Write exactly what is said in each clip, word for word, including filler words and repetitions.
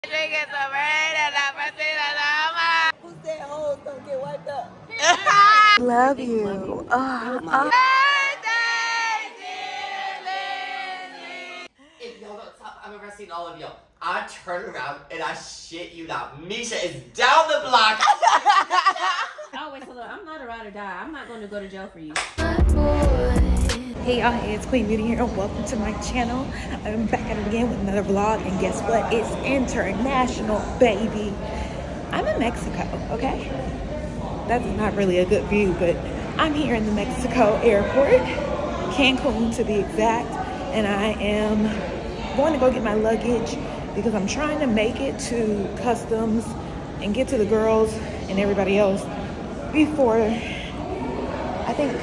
Who said hoes don't get wiped up? Love you. Uh, uh. If y'all don't stop, I'm arresting all of y'all. I turn around and I shit you not. Misha is down the block. Oh, wait, so look, I'm not a ride or die. I'm not going to go to jail for you. Hey y'all, it's Queen Beauty here and welcome to my channel. I'm back at it again with another vlog, and guess what? It's international, baby. I'm in Mexico, okay? That's not really a good view, but I'm here in the Mexico airport, Cancun to be exact, and I am going to go get my luggage because I'm trying to make it to customs and get to the girls and everybody else before, I think,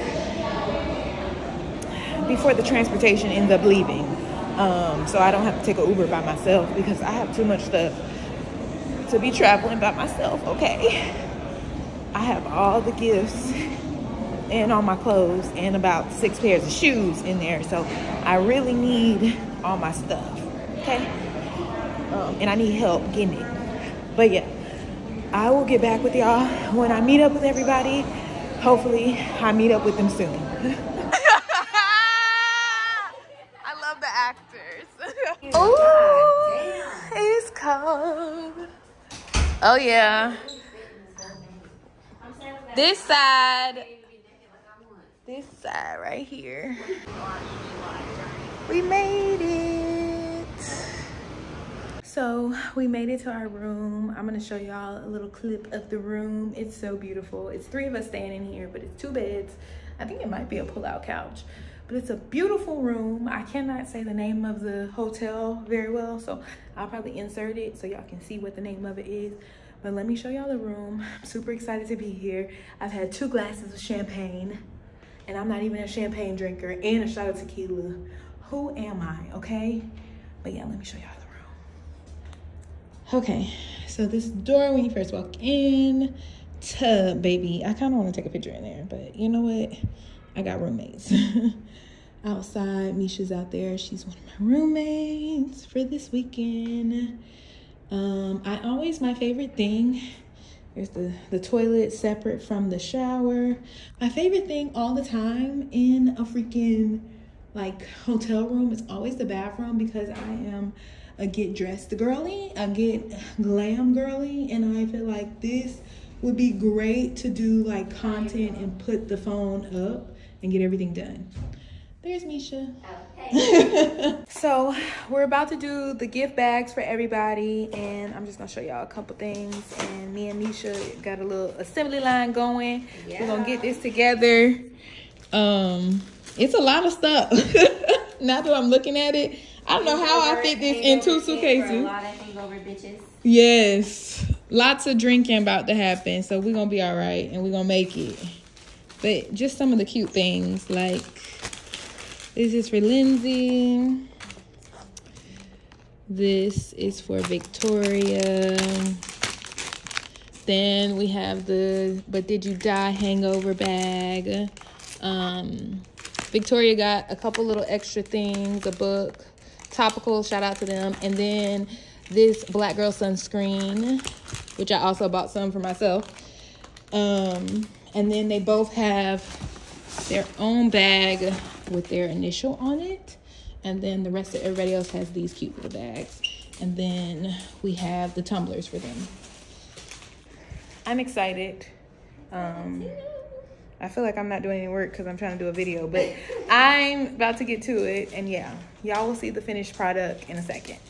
before the transportation ends up leaving. Um, so I don't have to take an Uber by myself because I have too much stuff to be traveling by myself, okay? I have all the gifts and all my clothes and about six pairs of shoes in there. So I really need all my stuff, okay? Um, and I need help getting it. But yeah, I will get back with y'all when I meet up with everybody. Hopefully I meet up with them soon. I love the actors. Oh, it's cold. Oh yeah. This side. This side right here. We made it. So we made it to our room. I'm gonna show y'all a little clip of the room. It's so beautiful. It's three of us staying in here, but it's two beds. I think it might be a pull-out couch, but it's a beautiful room. I cannot say the name of the hotel very well, so I'll probably insert it so y'all can see what the name of it is. But let me show y'all the room. I'm super excited to be here. I've had two glasses of champagne, and I'm not even a champagne drinker, and a shot of tequila. Who am I, okay? But yeah, let me show y'all the room. Okay, so this door when you first walk in, tub, baby. I kind of want to take a picture in there, but you know what? I got roommates. Outside, Misha's out there. She's one of my roommates for this weekend. Um, I always, my favorite thing, there's the, the toilet separate from the shower. My favorite thing all the time in a freaking like hotel room is always the bathroom, because I am a get dressed girly, a get glam girly, and I feel like this would be great to do like content and put the phone up and get everything done. There's Misha. Okay. So we're about to do the gift bags for everybody, and I'm just gonna show y'all a couple things. And me and Misha got a little assembly line going. Yeah. We're gonna get this together. Um, it's a lot of stuff. Now that I'm looking at it, I don't know how I fit this in two suitcases. A lot of hangover bitches. Yes, lots of drinking about to happen, so we're gonna be all right and we're gonna make it. But just some of the cute things, like this is for Lindsay. This is for Victoria. Then we have the But Did You Die hangover bag. Um, Victoria got a couple little extra things, a book, topical, shout out to them. And then this Black Girl sunscreen, which I also bought some for myself. Um, and then they both have their own bag with their initial on it. And then the rest of everybody else has these cute little bags. And then we have the tumblers for them. I'm excited. Um, I feel like I'm not doing any work because I'm trying to do a video, but I'm about to get to it. And yeah, y'all will see the finished product in a second.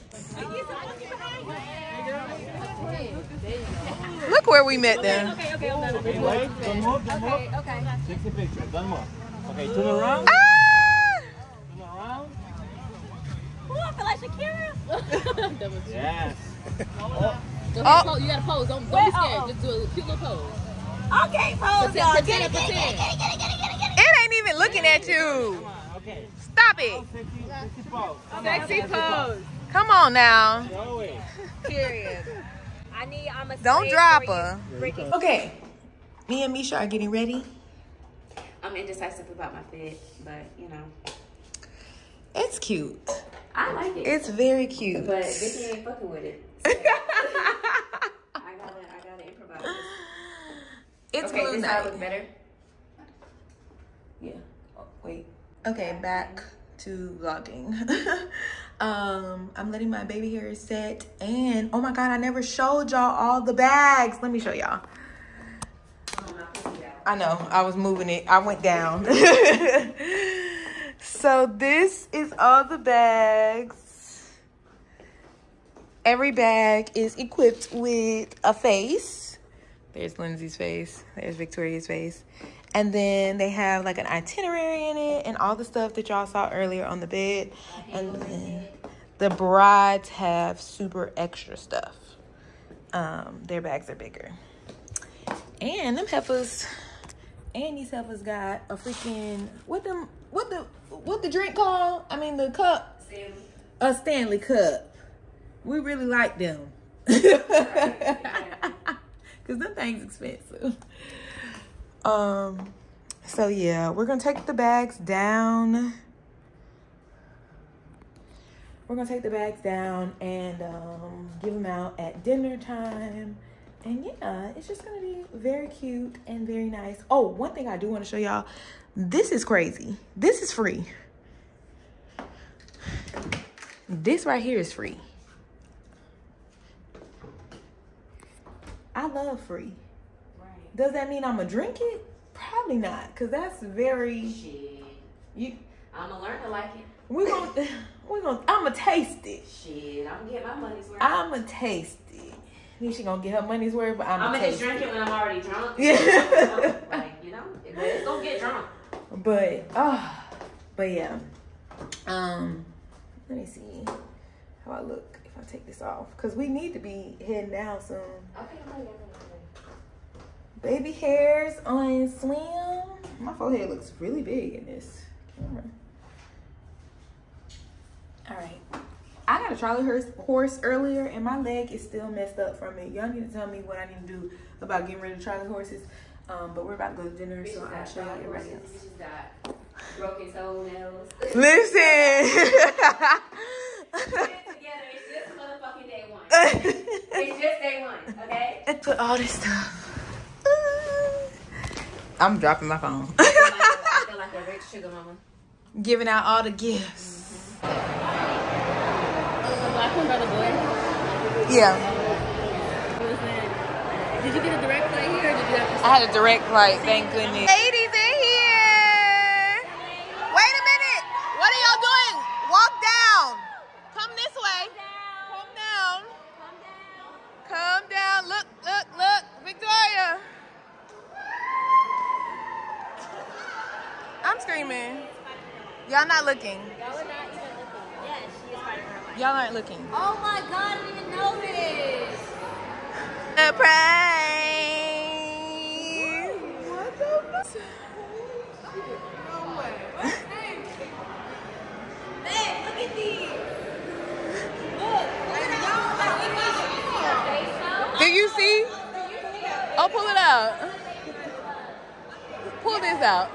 Look where we met them. Okay, okay, okay. Okay, wait, don't move, don't move. Okay, okay. Take the picture, don't move. Okay, turn around. Ah! Turn around. Oh, I feel like Shakira. Yes. Oh. Oh. You gotta pose. Don't, don't be scared. Just do a cute little pose. Okay, pose, y'all. Get it, get it, get it, get it, get it, get it, get it. It ain't even looking at you. Okay. Stop it. Sexy, sexy pose. Sexy pose. Come on now. Show it. Period. I need, I'm a Don't drop her. Ricky. Okay. Me and Misha are getting ready. I'm indecisive about my fit, but you know. It's cute. I like it. It's very cute. But Vicky ain't fucking with it. I gotta, I gotta improvise this. It's okay, glue this night. side looks better. Yeah. Oh, wait. Okay, back to vlogging. um, I'm letting my baby hair set, and oh my god, I never showed y'all all the bags. Let me show y'all. I know, I was moving it. I went down. So this is all the bags. Every bag is equipped with a face. There's Lindsay's face. There's Victoria's face. And then they have like an itinerary in it and all the stuff that y'all saw earlier on the bed. And then the brides have super extra stuff. Um, their bags are bigger. And them heifers, and these heifers got a freaking, what them, what the, what the drink called? I mean the cup. Stanley. A Stanley cup. We really like them. Cause them things expensive. Um, so yeah, we're gonna take the bags down. We're gonna take the bags down and um, give them out at dinner time. And yeah, it's just gonna be very cute and very nice. Oh, one thing I do want to show y'all. This is crazy. This is free. This right here is free. I love free. Right. Does that mean I'm gonna drink it? Probably not, cause that's very. Shit. You. I'm gonna learn to like it. We're gonna. We're gonna. I'm gonna taste it. Shit, I'm gonna get my money's worth. I'm gonna taste it. Think she gonna get her money's worth, but I'm I'm gonna gonna just taste drink it. it when I'm already drunk. Yeah. Like, you know, it's gonna get drunk. But oh, but yeah. Um, let me see how I look if I take this off, cause we need to be heading down soon. Okay, I'm ready. Baby hairs on swim. My forehead looks really big in this camera. All right. I got a Charlie horse, horse earlier, and my leg is still messed up from it. Y'all need to tell me what I need to do about getting rid of Charlie horses. Um, but we're about to go to dinner, so I'll show y'all everybody else. Bitches got broken toenails. Listen. Get it together. It's just motherfucking day one. It's just day one, okay? And put all this stuff. I'm dropping my phone. I feel like, I feel like a rich sugar mama. Giving out all the gifts. Black one by the boy. Yeah. Did you get a direct flight here, or did you have to? I had a direct flight, thank goodness. Ladies in here. Wait a minute. What are y'all doing? Walk down. Come this way. Come down. Come down. Look, look, look. Victoria. I'm screaming. Y'all not looking. Y'all are not even looking. Yeah, she is fighting for her life. Y'all aren't looking. Oh my god, I didn't even know this. Surprise! What the fuck? No way. Babe, look at these. Look, look at all. Do you see? Oh, pull it out. Pull this out.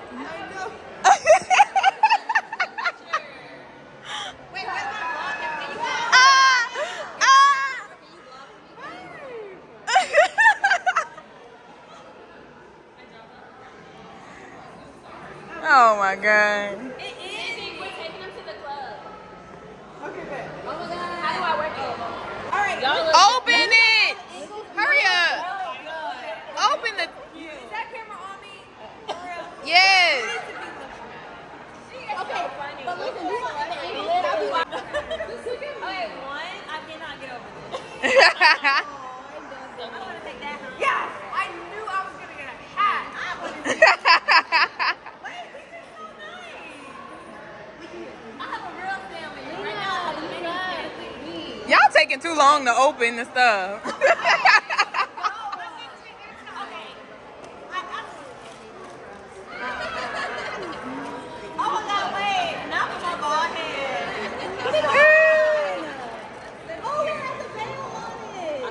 Oh my god. It is. We're taking them to the club. Okay, babe. Oh my god. How do I work it? All right. Y'all Open it! Hurry up! Open the. Is that camera on me? For real? Yes! Okay, but listen, you want the angle that I'll be watching. Okay, one, I cannot get over this. I'm gonna take that home. Yes! I knew I was gonna get a hat. I wanted to. Wait, this is so nice. I have a real family. Right now, I have a mini family. Y'all taking too long to open the stuff. Oh my god, wait. Not for my bald head. Oh, it has a veil on it.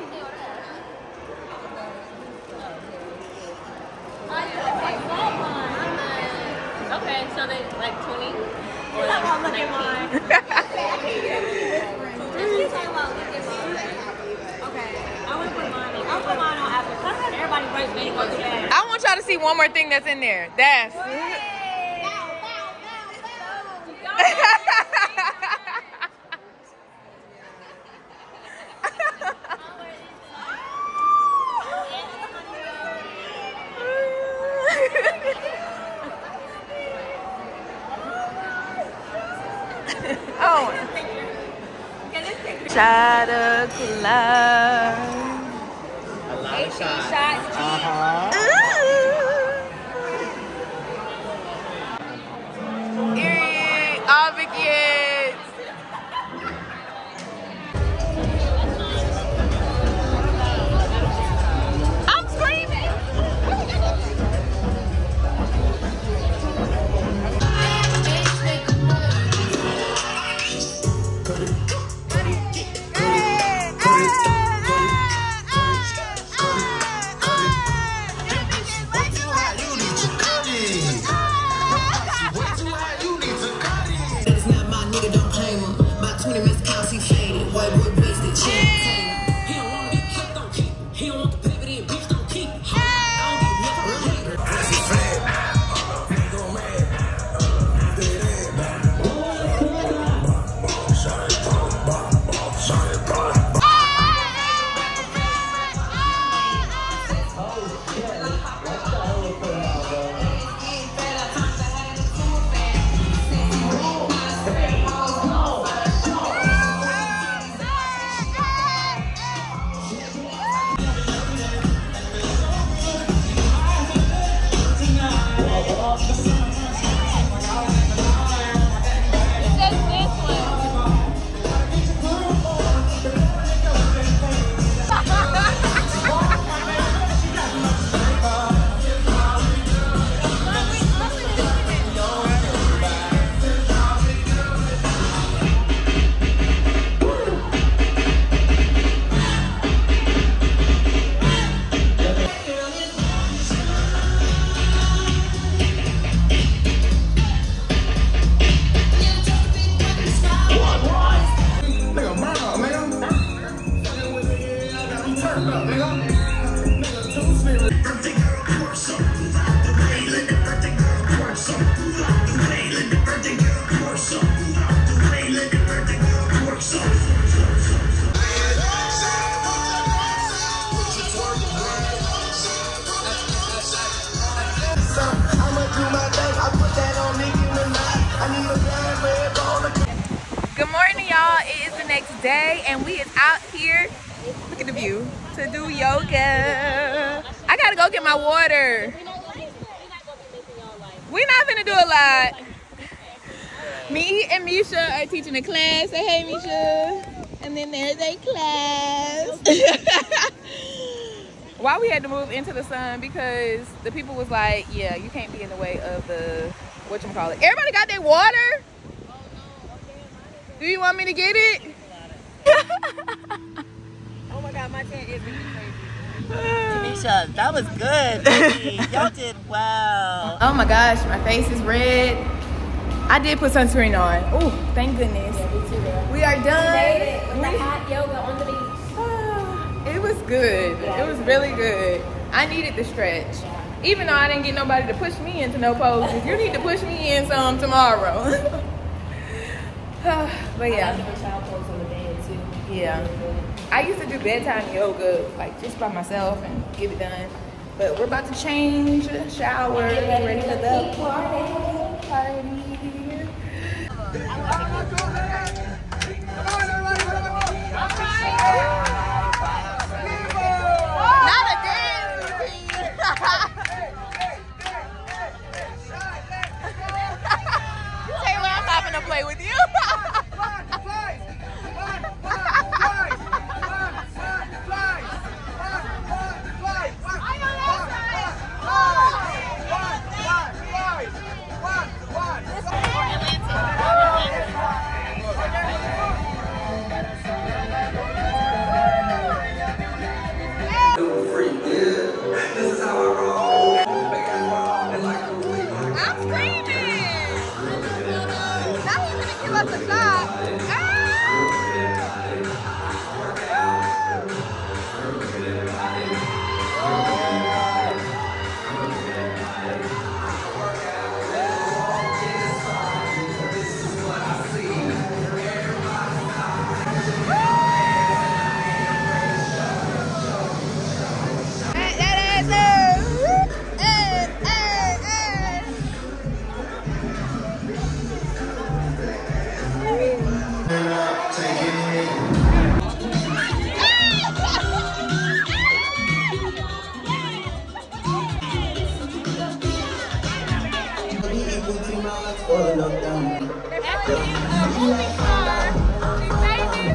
I saw mine. Okay, so they like twenty or You're like talking about look at mine. nineteen. She's talking about look at mine. see one more thing that's in there. That's. Oh. Shot o'clock. A lot of shots. Shots. Uh-huh. Eerie, all big kids. I'm screaming. Good morning, y'all. It is the next day, and we is out here. Look at the view to do yoga. I gotta go get my water. We're not gonna do a lot. Me and Misha are teaching a class. Say hey, Misha. And then there's a class. Why we had to move into the sun? Because the people was like, yeah, you can't be in the way of the whatchamacallit. Everybody got their water? Do you want me to get it? Oh my God, my tent is really crazy. Tanisha, that was good, baby. Y'all did well. Oh my gosh, my face is red. I did put sunscreen on. Oh, thank goodness. Yeah, me too, girl. We are done. With the hot yoga on the beach. It was good. It was really good. I needed the stretch. Even though I didn't get nobody to push me into no poses. You need to push me in some tomorrow. But yeah. I like the child pose on the bed too. Yeah. I used to do bedtime yoga, like just by myself and get it done. But we're about to change, shower, get ready for the party. Party. Not a dance routine. Taylor, I'm not gonna play with you. movie star. She's famous.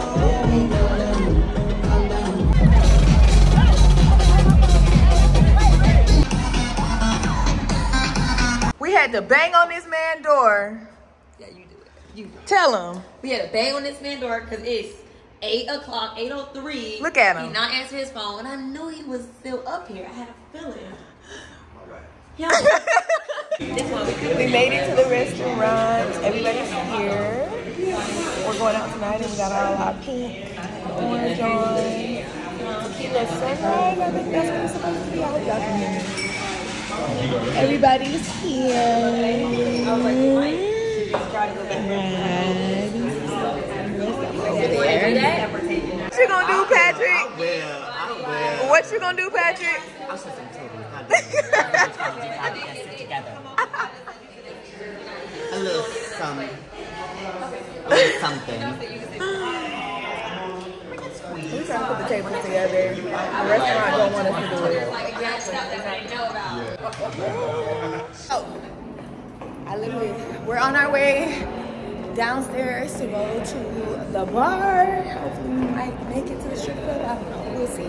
We had to bang on this man's door. Yeah, you do it. You do it. Tell him. We had to bang on this man's door because it's eight o'clock, eight oh three. Look at him. He not answer his phone, and I knew he was still up here. I had a feeling. Yeah. We made it to the restaurant. Everybody's here. We're going out tonight and we got all our pink, orange on. Tequila sunrise, I think that's what it's supposed to be. I hope y'all can hear me. Everybody's here. What you gonna do, Patrick? I will. I will. What you gonna do, Patrick? I'll show some totally together. A little something. A little something. We're trying to put the tables together. The restaurant don't want us to do it. Oh, I literally, we're on our way downstairs to go to the bar. Hopefully we might make it to the strip club. I don't know. We'll see.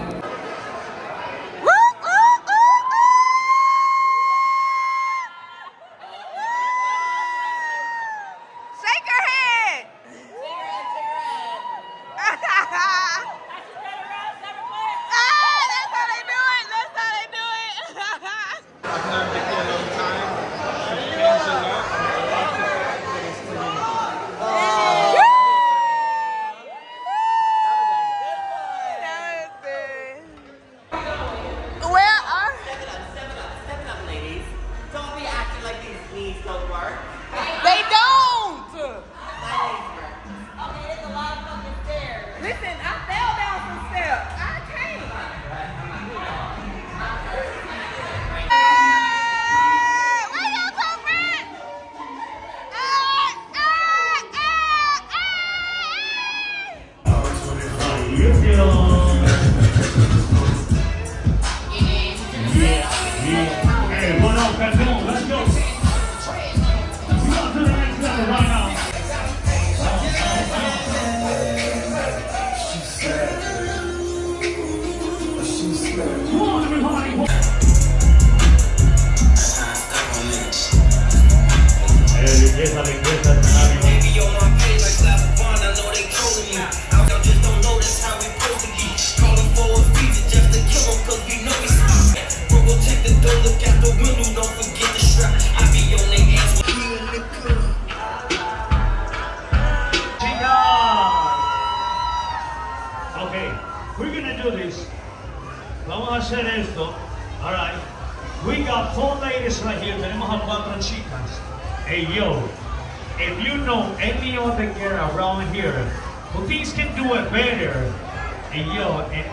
Hey yo, if you know any other girl around here who thinks can do it better, hey yo, and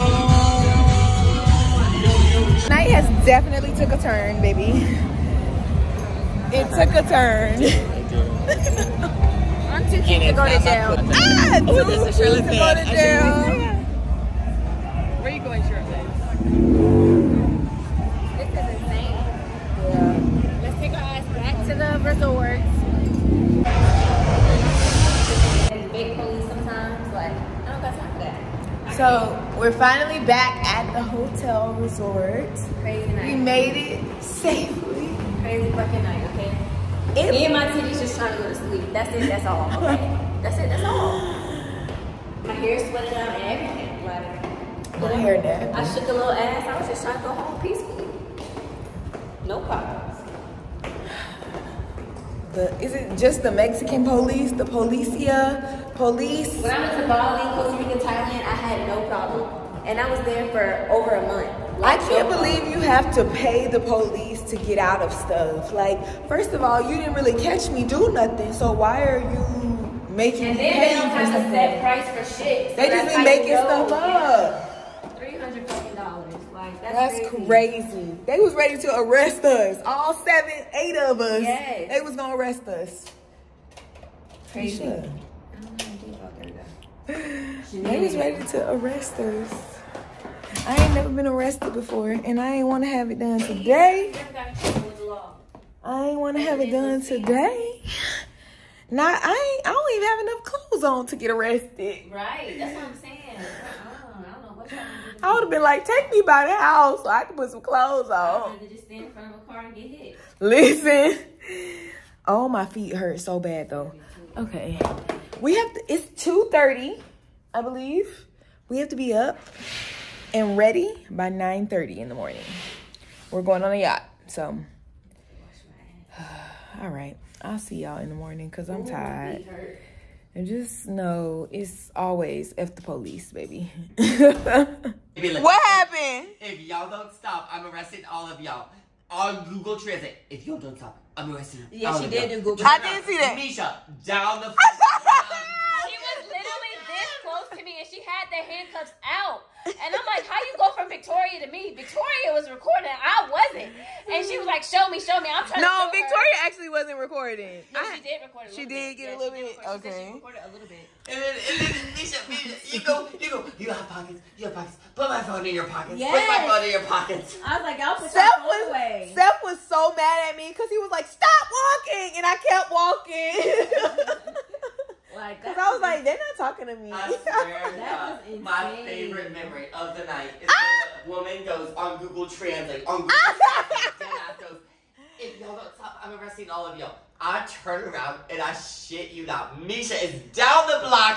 Night has definitely took a turn, baby. It took a turn. I'm too cute to go to jail. Ah, too cute to go to jail. Where are you going, shirtless? This is insane. Yeah. Let's take our ass back to the resort. And big police sometimes, like, I don't got time for that. So we're finally back at the hotel resort. Crazy night. We made it safely. Crazy fucking night, okay? It Me and my titties just trying to go to sleep. That's it, that's all, okay? That's it, that's all. My hair sweated out and everything. Like, My hair did. I shook a little ass. I was just trying to go home peacefully. No problems. The, is it just the Mexican police, the policia, police? When I went to Bali, Costa Rica, Thailand, I had no problem. And I was there for over a month. I can't believe you have to pay the police to get out of stuff. Like, first of all, you didn't really catch me do nothing, so why are you making And me then pay they don't for have a something? set price for shit. So They just that's be how making you know. stuff up. Three hundred fucking dollars. Like that's, That's crazy. crazy. They was ready to arrest us. All seven, eight of us. Yes. They was gonna arrest us. Crazy. Sure. I don't know what to do about that. They was ready to arrest us. I ain't never been arrested before, and I ain't want to have it done today. I ain't want to have it done today. Not, I ain't, I don't even have enough clothes on to get arrested. Right, that's what I'm saying. Uh-uh, I don't know what y'all gonna do. I would have been like, take me by the house so I can put some clothes I'd on. rather just stand in front of a car and get hit. Listen. Oh, my feet hurt so bad though. Okay. We have to, it's two thirty, I believe. We have to be up and ready by nine thirty in the morning. We're going on a yacht, so. All right. I'll see y'all in the morning because I'm tired. And just know it's always F the police, baby. What happened? If y'all don't stop, I'm arresting all of y'all. On Google Translate. If y'all don't stop, I'm arresting Yeah, all she of did y'all. do Google I didn't see that. Misha, down the She was literally this close to me and she had the handcuffs out. And I'm like, how you go from Victoria to me? Victoria was recording, I wasn't. And she was like, show me, show me. I'm trying No, to show Victoria her. actually wasn't recording. No, I- she did record a little She bit. did get Yeah, a little she did bit. record- she said Okay. She recorded a little bit. And then, and then Misha, Misha, you go, you go, you have pockets, you have pockets. Put my phone in your pockets. Put my Yes. phone in your pockets. I was like, I'll put Seth your phone was, away. Seth was so mad at me because he was like, stop walking. And I kept walking. Like, Because I was like, they're not talking to me. I swear to That God, was my insane. favorite memory of the night is when the woman goes on Google Translate. On Google Translate, deadass goes, if y'all don't stop, I'm arresting all of y'all. I turn around and I shit you not. Misha is down the block.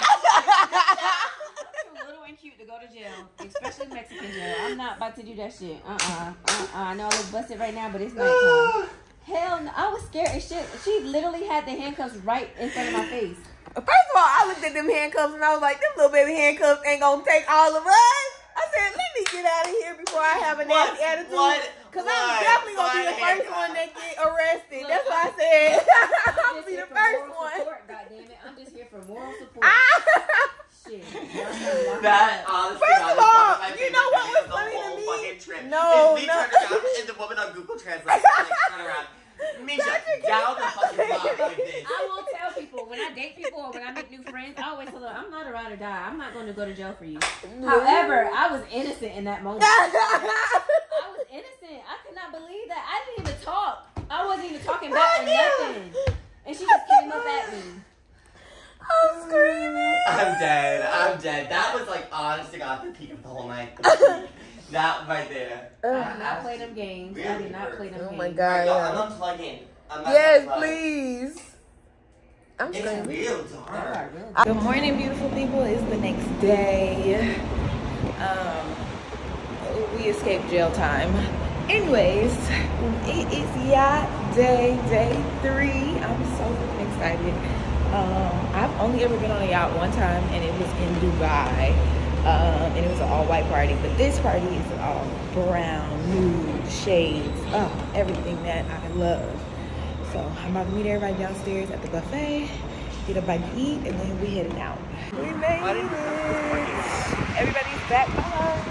Too little and cute to go to jail, especially Mexican jail. I'm not about to do that shit. Uh-uh. Uh-uh. I know I look busted right now, but it's nighttime. Hell no. I was scared as shit. She literally had the handcuffs right in front of my face. First of all, I looked at them handcuffs and I was like, them little baby handcuffs ain't gonna take all of us. I said, let me get out of here before I have a nasty What? attitude. What? Because What? I'm definitely gonna be What the first handcuff? one that get arrested. Look, That's what I I'm- said. I'm I'm gonna just be here the for first moral one. support, goddammit. I'm just here for moral support. Ah! Shit. That, honestly, First God, of is all, probably my you favorite know what memory was of the funny to whole me? fucking trip. No, Is me no. turning around and the woman on Google Translate like, turn around. Misha, down the fucking block like this. I will tell people when I date people or when I make new friends, I always tell them I'm not a ride or die. I'm not going to go to jail for you. However, I was innocent in that moment. I was innocent. I could not believe that. I didn't even talk. I wasn't even talking back or nothing. And she just came up at me. I'm screaming. I'm dead. I'm dead. That was like, honest to God, the peak of the whole night. That right there. I did not play them games. I did not play them Oh games. my God. Yo, Yeah. I'm unplugging. I'm not Yes, unplugging. please. I'm It's screaming. real They dark. are real. Good morning, beautiful people. It's the next day. Um, we escaped jail time. Anyways, it is yacht day, day three. I'm so freaking excited. Um, I've only ever been on a yacht one time, and it was in Dubai. Um, and it was an all-white party. But this party is all brown, nude, shades, oh, everything that I love. So I'm about to meet everybody downstairs at the buffet, get a bite to eat, and then we heading out. We made it. Everybody's back home.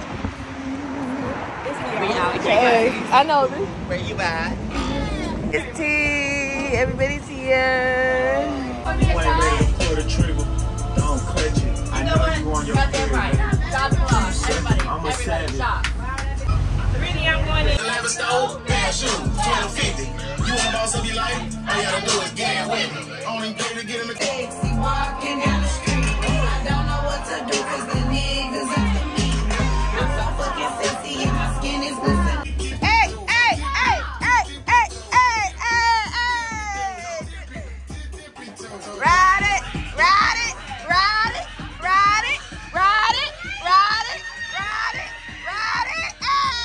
It's me. We out Okay. here. I know this. Where you at? It's T. Everybody's here. Pull the trigger, don't clutch it. I know you on your period. I'm a savage. Never stole, bad shoes, twelve fifty. You want boss of your life? All you gotta do is get in with me. Only pay to get in the car. Walking down the street, I don't know what to do 'cause the niggas after me. I'm so fucking sexy and my skin is glistening. Hey, hey, hey, hey, hey, hey, hey, hey. Ride it, ride it, ride it, ride it, ride it, ride it, ride it, ride it,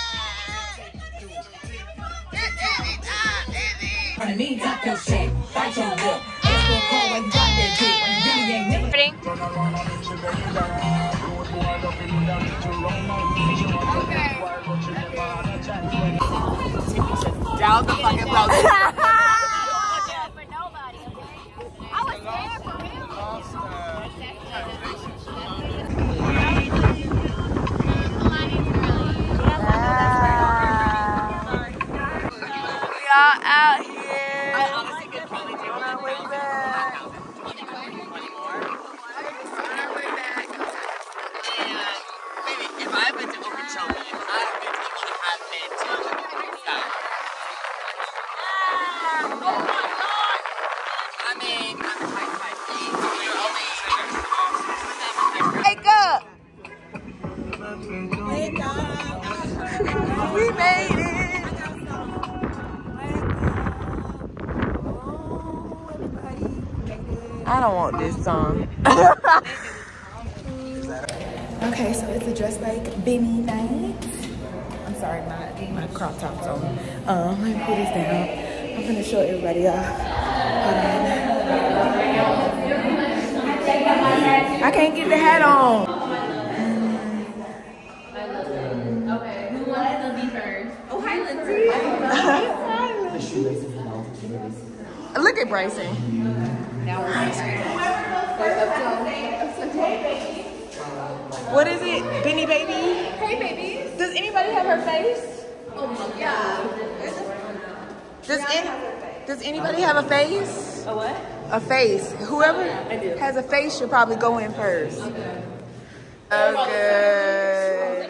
hey. On the meantime, kill shit, bite your lip. It's gonna call when you got that dick, when you really ain't nigga. Down the fucking block. For nobody, okay? I was there for We all out here. I honestly could probably do On our way it. back. Maybe if I've been to Okeechobee, I've been to you have been to South. I mean, I'm Wake up. We made it. I don't want this song. Okay, so it's a dress like Benny night. I'm sorry, my, my crop top's on. Um, let me pull this down. I'm gonna show everybody off. Hold on. I can't get the hat on. Okay, who wants to be first? Oh, hi, Lindsay. Look at Bryson. What is it? Benny baby? Hey, baby. Does anybody have her face? Oh, yeah. Does any, does anybody have a face? A what? A face. Whoever has a face should probably go in first. Oh, good.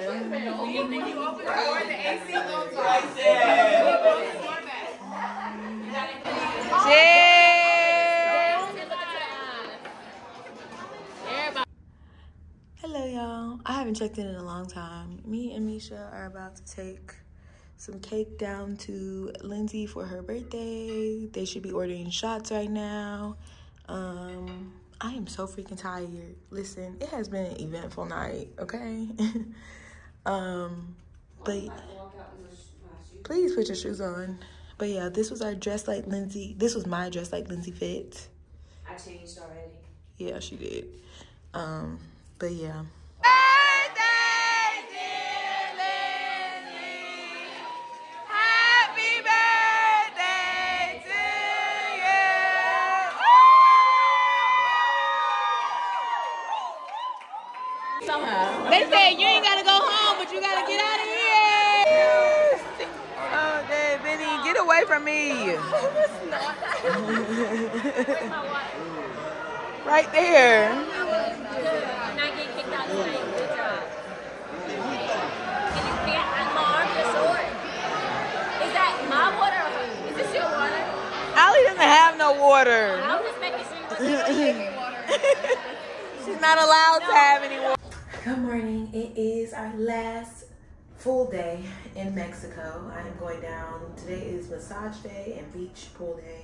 Hello, y'all. I haven't checked in in a long time. Me and Misha are about to take some cake down to Lindsay for her birthday. They should be ordering shots right now. Um, I am so freaking tired. Listen, it has been an eventful night, okay? um, but please put your shoes on. But yeah, this was our Dress Like Lindsay. This was my Dress Like Lindsay fit. I changed already. Yeah, she did. Um, but yeah. They said you ain't gotta go home, but you gotta get out of here. Oh, Dad, Benny, get away from me. Right there. I'm not getting kicked out tonight. Good job. Can you fit? My arms are short. Is that my water? Is this your water? Allie doesn't have no water. I was just making sure you were drinking water. She's not allowed to have any water. Good morning. It is our last full day in Mexico. I am going down. Today is massage day and beach pool day.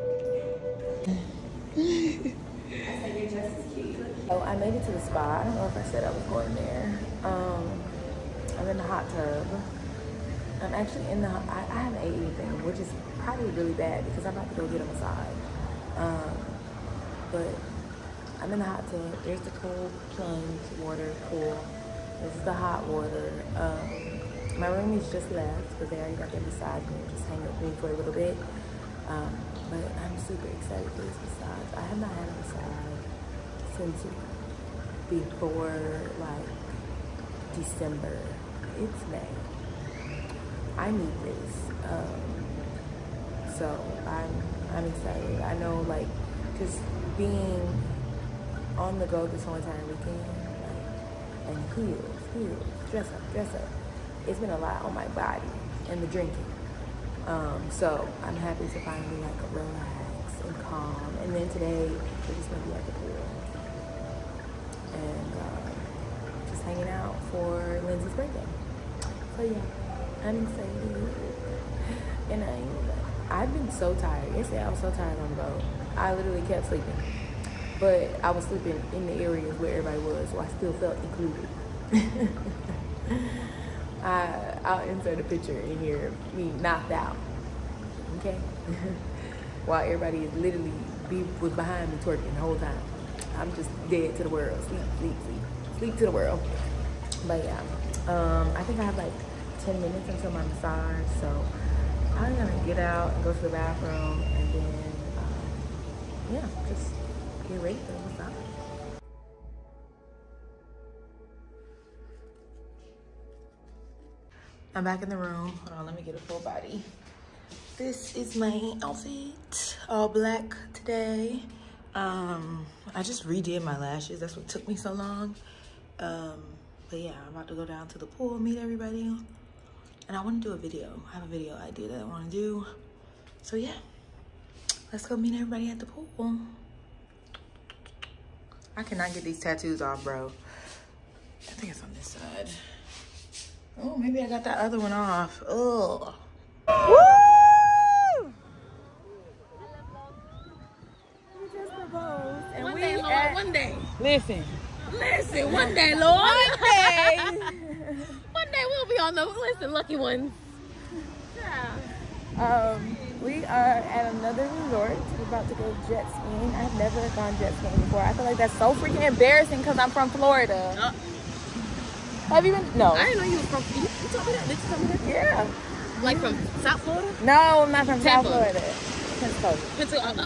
Oh, I made it to the spa. I don't know if I said I was going there. Um, I'm in the hot tub. I'm actually in the, I, I haven't ate anything, which is probably really bad because I'm about to go get a massage. Um, but I'm in the hot tub. There's the cold plunge water pool. This is the hot water. Um, my roomies just left because they already got their massage and they're just hanging with me for a little bit. Um, but I'm super excited for this massage. I have not had a massage since before like December. It's May. I need this. Um, so I'm I'm excited. I know like just being on the go this whole entire weekend, like, and heels, heels, dress up, dress up. It's been a lot on my body and the drinking. Um, so I'm happy to finally like relax and calm. And then today we're just gonna be at the pool and uh, just hanging out for Lindsay's birthday. So yeah, I'm excited. And I, I've been so tired. Yesterday I was so tired on the boat. I literally kept sleeping. But I was sleeping in the areas where everybody was, so I still felt included. I, I'll insert a picture in here of me knocked out, okay? While everybody is literally be, was behind me twerking the whole time. I'm just dead to the world, sleep, sleep, sleep, sleep to the world. But yeah, um, I think I have like ten minutes until my massage, so I'm gonna get out and go to the bathroom and then, um, yeah, just get ready for the massage. I'm back in the room. Hold on, let me get a full body. This is my outfit, all black today. Um, I just redid my lashes. That's what took me so long. Um, but yeah, I'm about to go down to the pool, meet everybody. And I want to do a video. I have a video idea that I want to do. So yeah, let's go meet everybody at the pool. I cannot get these tattoos off, bro. I think it's on this side. Oh, maybe I got that other one off. Ugh. Woo! We just proposed, and One we day, Lord, at, one day. listen. Listen, one day, Lord. One day. One day we'll be on the listen, lucky ones. Um, we are at another resort. We're about to go jet skiing. I've never gone jet skiing before. I feel like that's so freaking embarrassing because I'm from Florida. Uh, Have you been? No. I didn't know you were from. You, you told me that. Did you tell me that? Yeah. Like from South Florida? No, I'm not from South Tampa. Florida. Pensacola. Pensacola.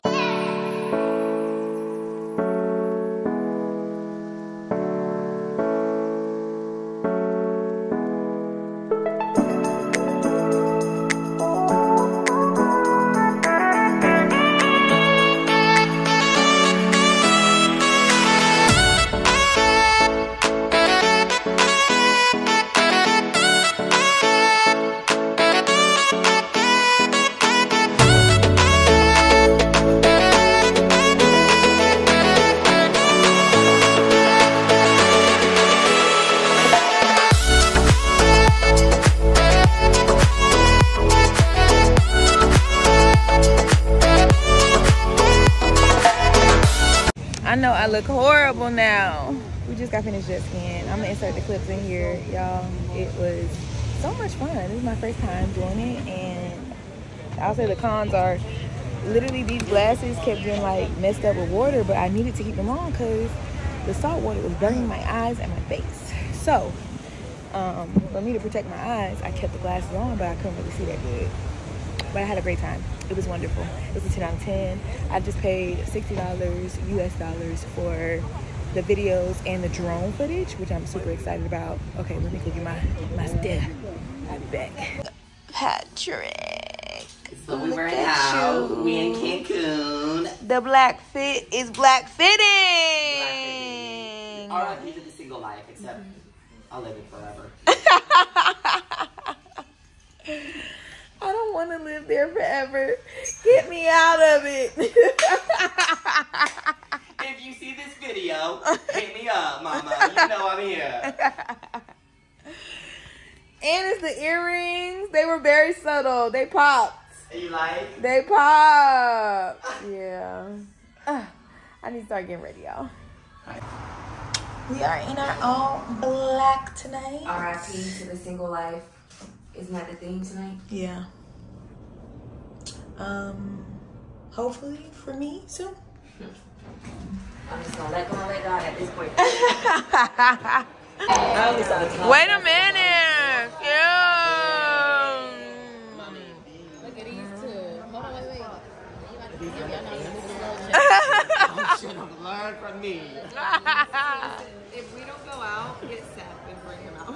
I know I look horrible now. We just got finished jet skiing. I'm gonna insert the clips in here, y'all. It was so much fun. This is my first time doing it, and I'll say the cons are literally these glasses kept getting like messed up with water, but I needed to keep them on because the salt water was burning my eyes and my face. So um, for me to protect my eyes, I kept the glasses on, but I couldn't really see that good. But I had a great time. It was wonderful. It was a ten out of ten. I just paid sixty dollars U S dollars for the videos and the drone footage, which I'm super excited about. Okay, let me give you my, my stuff. I'll be back. Patrick. So we Look were at out. you. We in Cancun. The black fit is black fitting. R I P to the single life, except I'll live it forever. I don't want to live there forever. Get me out of it. If you see this video, hit me up, mama. You know I'm here. And it's the earrings. They were very subtle. They popped. You like? They popped. Yeah. Uh, I need to start getting ready, y'all. We are in our all black tonight. R I P to the single life. Isn't that the theme tonight? Yeah. Um, hopefully for me soon. I'm just gonna let go and let God at this point. Wait a minute. Yeah. Look at these two. Hold on, wait, wait. You should have learned from me. If we don't go out, get Seth and bring him out.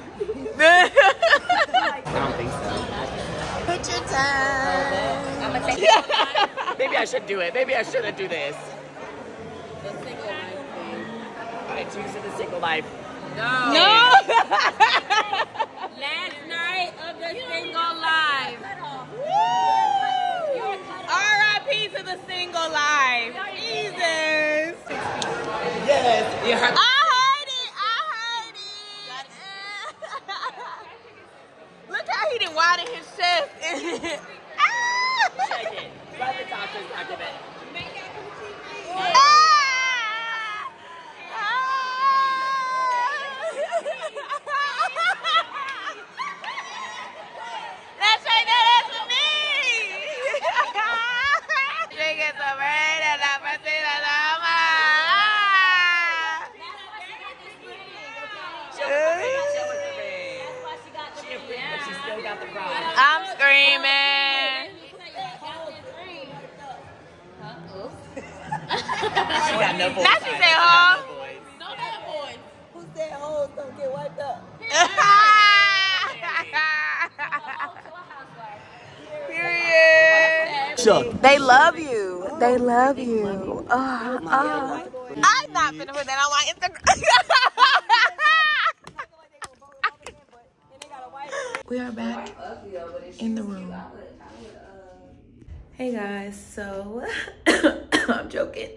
I don't think so. Picture time. I'm gonna take Maybe I should do it. Maybe I shouldn't do this. the single life thing. I choose the single life. No. No. Last night of the single life. R I P to the single life. Jesus. Yes. You heard I heard it. I heard it. Look how he didn't widen his chest. Check it. Let the doctors document. Let's shake that ass for me. Shake it so right at la pasita la She still got the problem. I'm screaming. She got no voice. Now she said, huh? No bad boys. Who said hoes don't get wiped up? Period. Sure. They love you. They love you. Uh, uh. I'm not finna put that on my Instagram. We are back in the room. Hey guys, so I'm joking.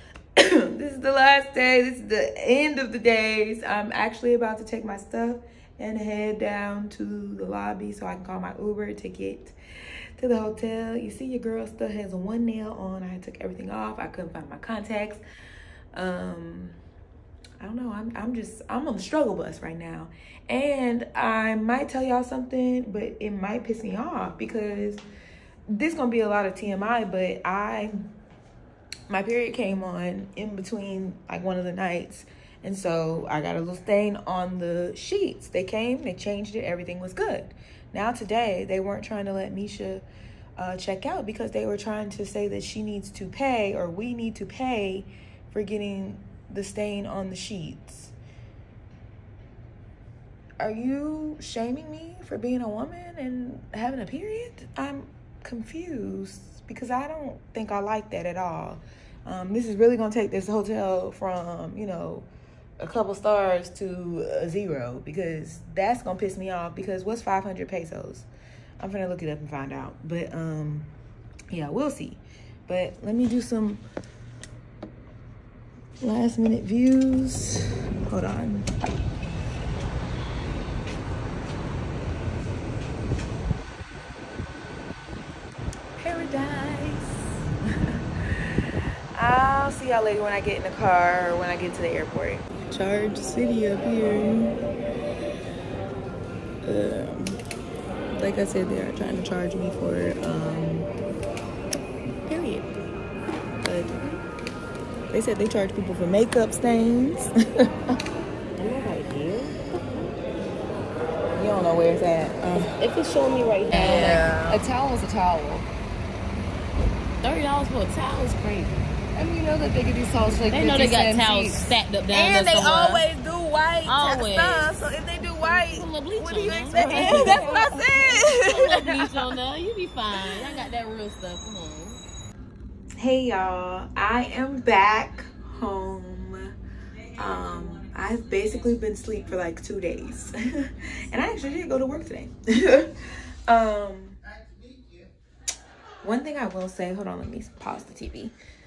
This is the last day. This is the end of the days. I'm actually about to take my stuff and head down to the lobby so I can call my Uber to get to the hotel. You see your girl still has one nail on. I took everything off. I couldn't find my contacts. Um, I don't know. I'm, I'm just, I'm on the struggle bus right now. And I might tell y'all something, but it might piss me off because this gonna be a lot of T M I, but I, my period came on in between like one of the nights. And so I got a little stain on the sheets. They came, they changed it, everything was good. Now today, they weren't trying to let Misha uh, check out because they were trying to say that she needs to pay, or we need to pay for getting the stain on the sheets. Are you shaming me for being a woman and having a period? I'm confused because I don't think I like that at all. Um, this is really gonna take this hotel from, you know, a couple stars to a zero, because that's gonna piss me off. Because what's five hundred pesos? I'm gonna look it up and find out. But um, yeah, we'll see. But let me do some last minute views. Hold on. Paradise. I'll see y'all later when I get in the car or when I get to the airport. Charge City up here. Um, like I said, they are trying to charge me for um, period. But they said they charge people for makeup stains. You don't know where it's at. Uh, If it's showing me right now, yeah. like, a towel is a towel. thirty dollars for a towel is crazy. I mean, you know that they get these towels like They know they got fifty cent towels sheets. stacked up down And there they somewhere. always do white Always. stuff. So if they do white, Put a little bleach what on do you there. expect? Yeah, that's what I Put a said. little bleach on there, you be fine. I got that real stuff. Come on. Hey y'all, I am back home. Um, I've basically been asleep for like two days. And I actually did go to work today. um, one thing I will say, hold on, let me pause the T V.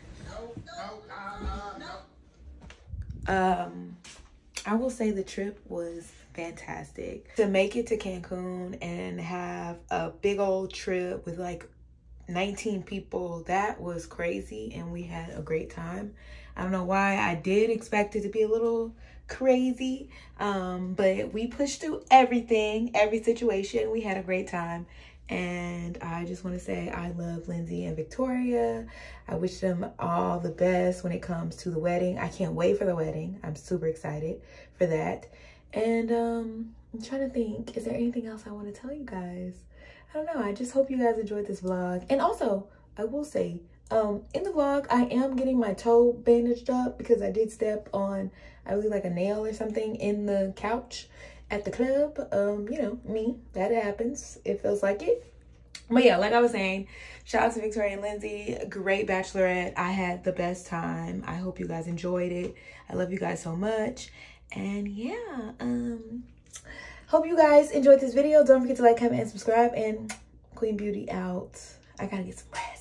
Um, I will say the trip was fantastic. To make it to Cancun and have a big old trip with like nineteen people, that was crazy, and we had a great time. I don't know why. I did expect it to be a little crazy, um, but we pushed through everything, every situation. We had a great time. And I just want to say I love Lindsay and Victoria. I wish them all the best when it comes to the wedding. I can't wait for the wedding. I'm super excited for that. And um, I'm trying to think, is there anything else I want to tell you guys? I don't know. I just hope you guys enjoyed this vlog. And also, I will say, um, in the vlog, I am getting my toe bandaged up because I did step on, I believe, like a nail or something in the couch at the club. Um, you know, me, that happens. It feels like it. But yeah, like I was saying, shout out to Victoria and Lindsay. Great Bachelorette. I had the best time. I hope you guys enjoyed it. I love you guys so much. And yeah, um, hope you guys enjoyed this video. Don't forget to like, comment, and subscribe. And Queen Beauty out. I gotta get some rest.